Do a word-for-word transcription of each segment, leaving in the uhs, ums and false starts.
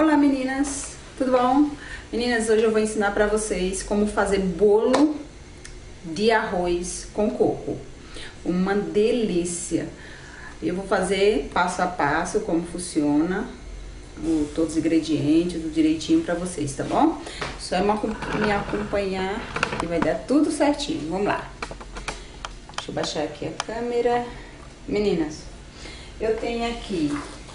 Olá meninas, tudo bom? Meninas, hoje eu vou ensinar pra vocês como fazer bolo de arroz com coco. Uma delícia! Eu vou fazer passo a passo como funciona, o, todos os ingredientes, tudo direitinho pra vocês, tá bom? Só é me acompanhar que vai dar tudo certinho. Vamos lá. Deixa eu baixar aqui a câmera. Meninas, eu tenho aqui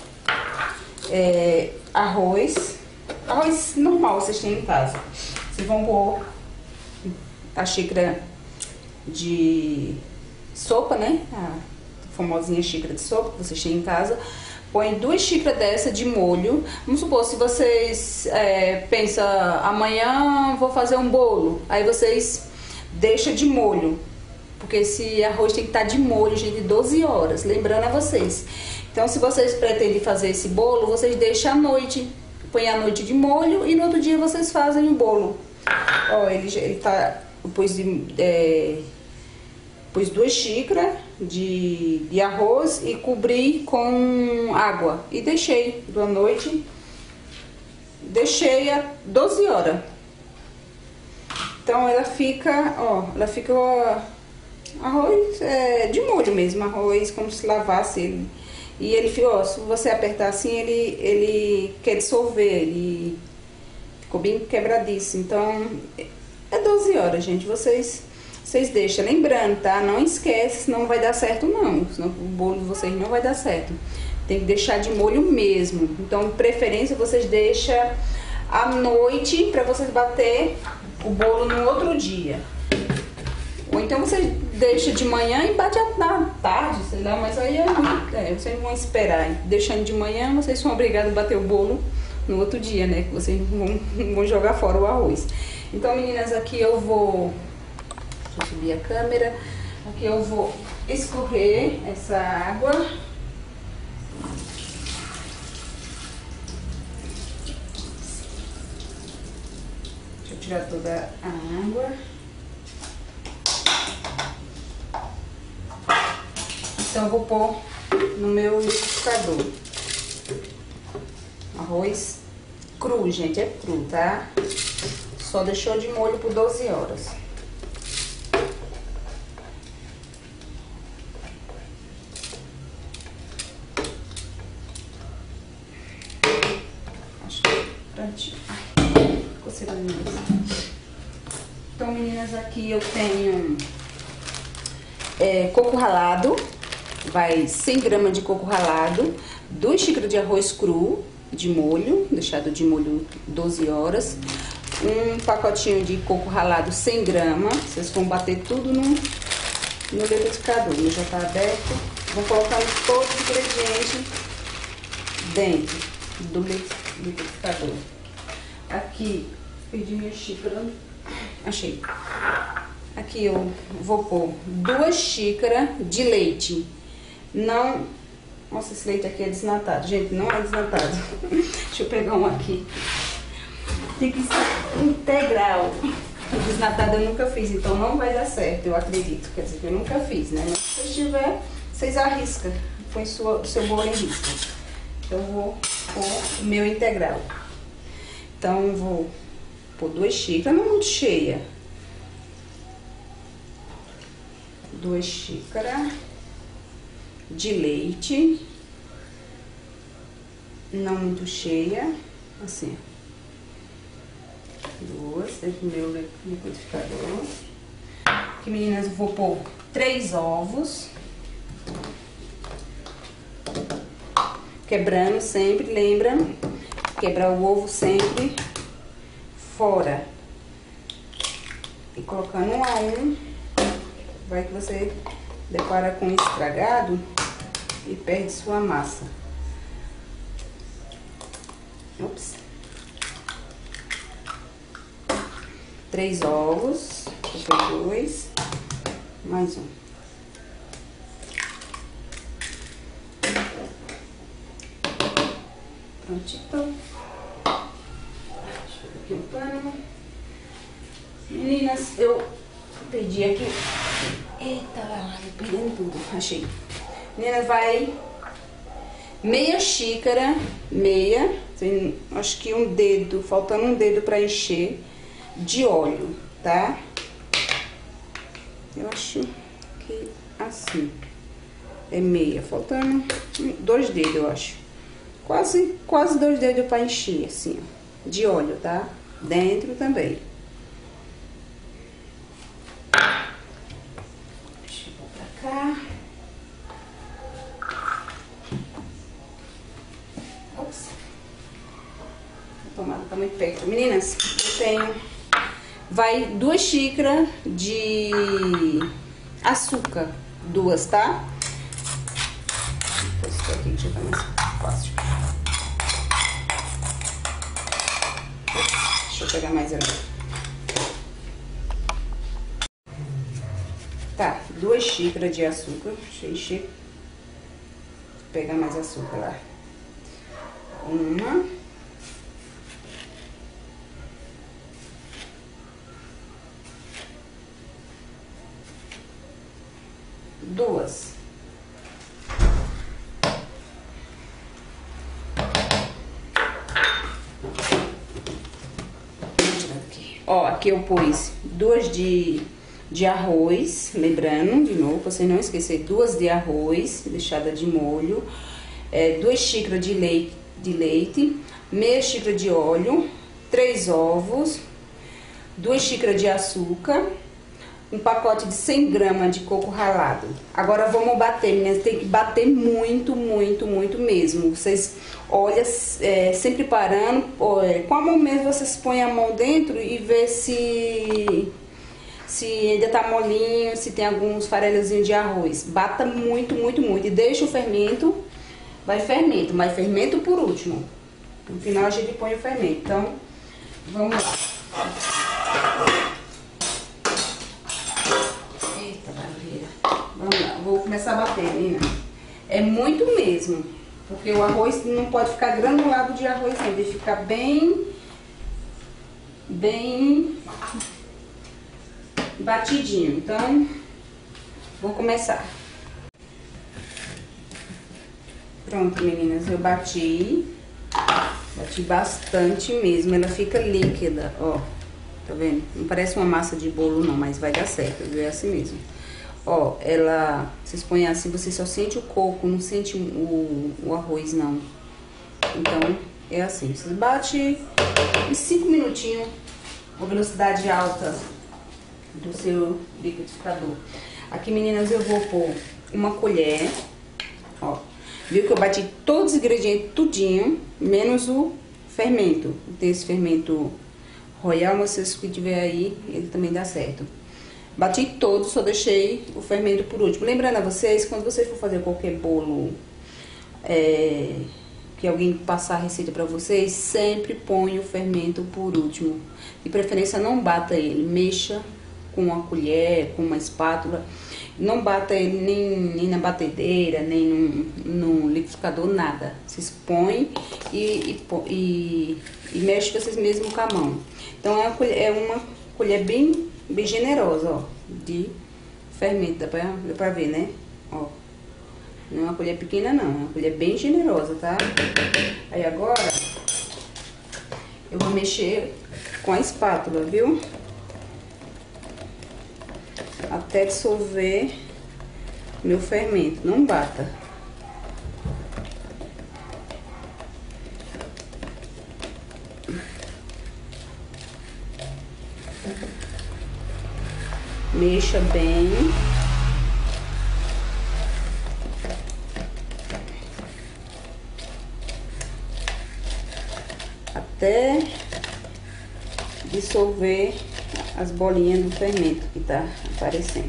é, arroz, arroz normal vocês têm em casa. Vocês vão pôr a xícara de sopa, né? A famosinha xícara de sopa que vocês têm em casa. Põe duas xícaras dessa de molho. Vamos supor, se vocês é, pensam, amanhã vou fazer um bolo, aí vocês deixam de molho, porque esse arroz tem que estar de molho, gente, doze horas, lembrando a vocês. Então, se vocês pretendem fazer esse bolo, vocês deixam à noite, põe à noite de molho e no outro dia vocês fazem o bolo. Ó, ele, ele tá, eu pus, é, pus duas xícaras de, de arroz e cobri com água e deixei da noite, deixei a doze horas. Então, ela fica, ó, ela fica, ó, arroz é, de molho mesmo, arroz como se lavasse ele. E ele, ó, se você apertar assim, ele, ele quer dissolver, ele ficou bem quebradiço. Então, é doze horas, gente, vocês, vocês deixam. Lembrando, tá? Não esquece, senão não vai dar certo não, senão o bolo de vocês não vai dar certo. Tem que deixar de molho mesmo. Então, preferência, vocês deixam à noite pra vocês bater o bolo no outro dia. Ou então vocês deixam de manhã e bate à tarde, sei lá, mas aí é muito, é, vocês vão esperar. Deixando de manhã, vocês são obrigados a bater o bolo no outro dia, né? Que vocês vão, vão jogar fora o arroz. Então, meninas, aqui eu vou... Deixa eu subir a câmera. Aqui eu vou escorrer essa água. Deixa eu tirar toda a água. Então, eu vou pôr no meu liquidificador. Arroz cru, gente, é cru, tá? Só deixou de molho por doze horas. Acho que é prontinho. Ficou segurando mais. Então, meninas, aqui eu tenho é, coco ralado. Vai cem gramas de coco ralado, duas xícaras de arroz cru de molho, deixado de molho doze horas, um pacotinho de coco ralado cem gramas, vocês vão bater tudo no, no liquidificador, ele já tá aberto, vou colocar todos os ingredientes dentro do liquidificador. Aqui, perdi minha xícara, achei. Aqui eu vou pôr duas xícaras de leite. Não... Nossa, esse leite aqui é desnatado. Gente, não é desnatado. Deixa eu pegar um aqui. Tem que ser integral. O desnatado eu nunca fiz, então não vai dar certo, eu acredito. Quer dizer, que eu nunca fiz, né? Mas se tiver, vocês arriscam. Põe sua, o seu bolo em risco. Então, eu vou pôr o meu integral. Então, eu vou pôr duas xícaras, não muito cheia. Duas xícaras de leite, não muito cheia, assim, duas, dentro do meu liquidificador. Aqui, meninas, eu vou pôr três ovos, quebrando sempre, lembra, quebrar o ovo sempre fora e colocando um a um. Vai que você depara com estragado e perde sua massa. Ops. Três ovos, dois, mais um. Prontito. Deixa eu ver aqui o pano. Meninas, eu perdi aqui. Eita, lá, perdendo tudo. Achei. Menina, vai Meia xícara, meia, tem, acho que um dedo, faltando um dedo para encher, de óleo, tá? Eu acho que assim, é meia, faltando dois dedos, eu acho. Quase, quase dois dedos para encher, assim, ó, de óleo, tá? Dentro também. Deixa eu pôr pra cá. Ops. A tomada tá muito perto. Meninas, eu tenho... Vai duas xícaras de açúcar. Duas, tá? Vou pôr aqui que já tá mais fácil. Deixa eu pegar mais ali. Tá, duas xícaras de açúcar. Deixa eu encher. Vou pegar mais açúcar lá. Uma. Duas. Ó, aqui eu pus duas de, de arroz, lembrando, de novo, pra vocês não esquecer, duas de arroz, deixada de molho, é, duas xícaras de leite, de leite, meia xícara de óleo, três ovos, duas xícaras de açúcar, um pacote de cem gramas de coco ralado. Agora vamos bater, meninas, tem que bater muito, muito, muito mesmo. Vocês olham, é, sempre parando, é, com a mão mesmo vocês põem a mão dentro e vê se, se ainda tá molinho, se tem alguns farelozinhos de arroz. Bata muito, muito, muito e deixa o fermento, vai fermento, mas fermento por último. No final a gente põe o fermento, então vamos lá. Vamos lá, vou começar a bater, menina. É muito mesmo, porque o arroz não pode ficar granulado de arroz, não. Ele fica bem, bem batidinho. Então, vou começar. Pronto, meninas, eu bati. Bati bastante mesmo, ela fica líquida, ó. Tá vendo? Não parece uma massa de bolo não, mas vai dar certo, viu? É assim mesmo. Ó, ela, vocês põem assim, você só sente o coco, não sente o, o arroz, não. Então, é assim, vocês batem em cinco minutinhos, com velocidade alta do seu liquidificador. Aqui, meninas, eu vou pôr uma colher, ó. Viu que eu bati todos os ingredientes, tudinho, menos o fermento. Tem esse fermento royal, mas vocês que tiver aí, ele também dá certo. Bati todos, só deixei o fermento por último. Lembrando a vocês, quando vocês for fazer qualquer bolo, é, que alguém passar a receita pra vocês, sempre põe o fermento por último. De preferência, não bata ele, mexa com uma colher, com uma espátula. Não bata ele nem, nem na batedeira, nem no, no liquidificador, nada. Vocês põem e, e, e, e mexem vocês mesmos com a mão. Então, é uma colher, é uma colher bem... bem generosa, ó, de fermento, dá pra, dá pra ver, né? Ó, não é uma colher pequena não, é uma colher bem generosa, tá? Aí agora, eu vou mexer com a espátula, viu? Até dissolver meu fermento, não bata. Mexa bem. Até dissolver as bolinhas do fermento que tá aparecendo.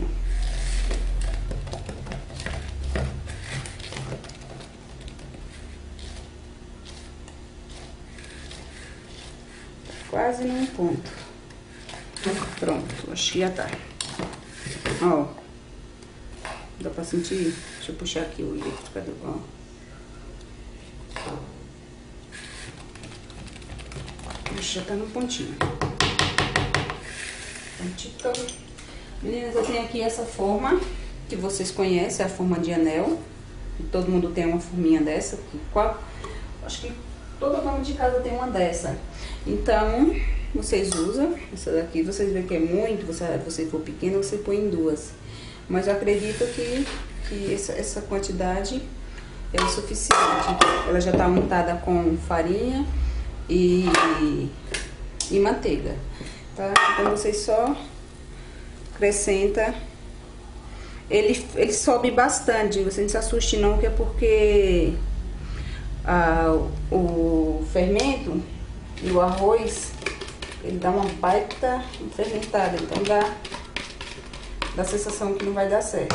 Quase num ponto. Pronto, acho que já tá. Ó, dá pra sentir? Deixa eu puxar aqui o liquidificador, ó. Já tá no pontinho. Meninas, eu tenho aqui essa forma que vocês conhecem, a forma de anel. todo mundo tem uma forminha dessa. Qual, acho que toda dona de casa tem uma dessa. Então, vocês usam essa daqui, vocês veem que é muito, se você for pequeno, você põe em duas. Mas eu acredito que, que essa, essa quantidade é o suficiente. Ela já tá untada com farinha e, e manteiga, tá? Então vocês só acrescenta. Ele, ele sobe bastante, você não se assuste não, que é porque ah, o fermento e o arroz, ele dá uma baita fermentada, então dá, dá a sensação que não vai dar certo.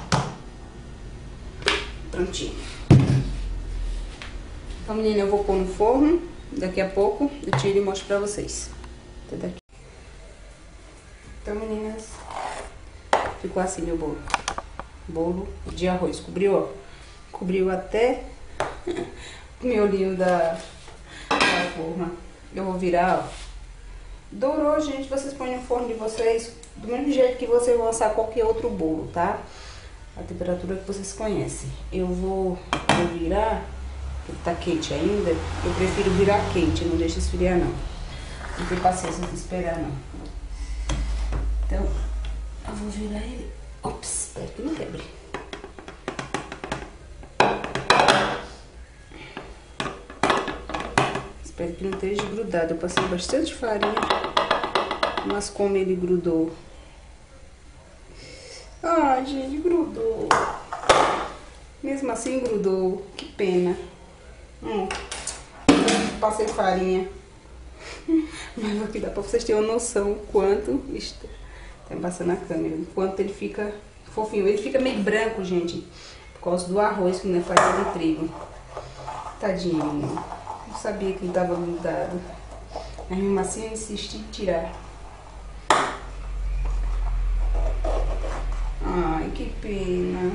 Prontinho. Então, menina, eu vou pôr no forno, daqui a pouco eu tiro e mostro pra vocês. Até daqui. Então, meninas, ficou assim meu bolo. Bolo de arroz, cobriu, ó. Cobriu até o miolinho da, da forma. Eu vou virar, ó. Dourou, gente, vocês põem no forno de vocês do mesmo jeito que vocês vão assar qualquer outro bolo, tá? A temperatura que vocês conhecem. Eu vou, vou virar, porque tá quente ainda. Eu prefiro virar quente, não deixa esfriar não. Não tem paciência de esperar não. Então, eu vou virar ele. Ops, espero que não quebre. Espero que não esteja grudado. Eu passei bastante farinha, mas como ele grudou. Ai, gente, grudou. Mesmo assim grudou. Que pena. Hum, passei farinha. Mas aqui dá pra vocês terem uma noção o quanto... Isto, tá passando a câmera. O quanto ele fica fofinho. Ele fica meio branco, gente. Por causa do arroz, que não é farinha de trigo. Tadinho, menino. Eu sabia que ele tava grudado. Mas mesmo assim eu insisti em tirar. Ai, que pena.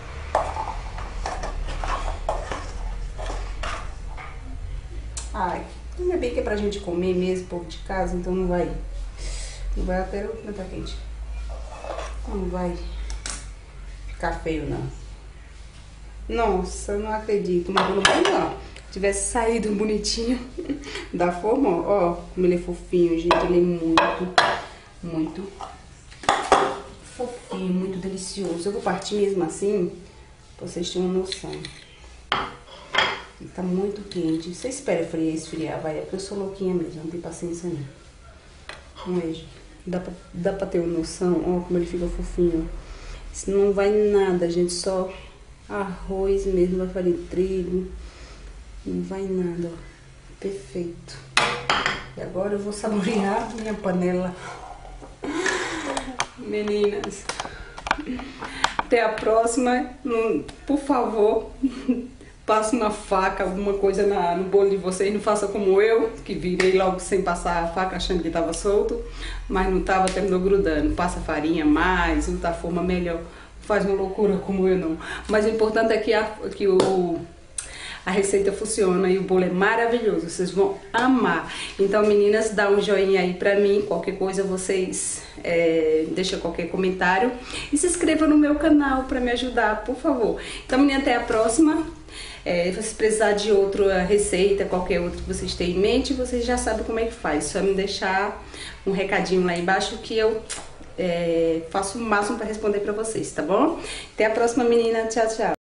Ai, ainda bem que é pra gente comer mesmo, povo de casa, então não vai. Não vai até o não tá quente. Não vai ficar feio, não. Nossa, eu não acredito. Mas pelo menos, ó, tivesse saído bonitinho da forma, ó, como ele é fofinho, gente. Ele é muito, muito fofinho, muito delicioso. Eu vou partir mesmo assim, pra vocês terem uma noção. Ele tá muito quente. Você espera esfriar, esfriar, vai. É porque eu sou louquinha mesmo, não tem paciência não. Não é, gente. Dá pra, dá pra ter uma noção, ó, como ele fica fofinho. Isso não vai nada, gente, só arroz mesmo, vai fazer trigo. Não vai nada, ó. Perfeito. E agora eu vou saborear minha panela. Meninas, até a próxima. Por favor, passe uma faca, alguma coisa na, no bolo de vocês. Não faça como eu, que virei logo sem passar a faca, achando que estava solto. Mas não estava, terminou grudando. Passa farinha mais, usa a forma melhor. Faz uma loucura como eu não. Mas o importante é que, a, que o... a receita funciona e o bolo é maravilhoso, vocês vão amar. Então, meninas, dá um joinha aí pra mim, qualquer coisa vocês é, deixam qualquer comentário. E se inscreva no meu canal pra me ajudar, por favor. Então, meninas, até a próxima. É, se vocês precisarem de outra receita, qualquer outra que vocês tenham em mente, vocês já sabem como é que faz. Só me deixar um recadinho lá embaixo que eu é, faço o máximo pra responder pra vocês, tá bom? Até a próxima, menina. Tchau, tchau.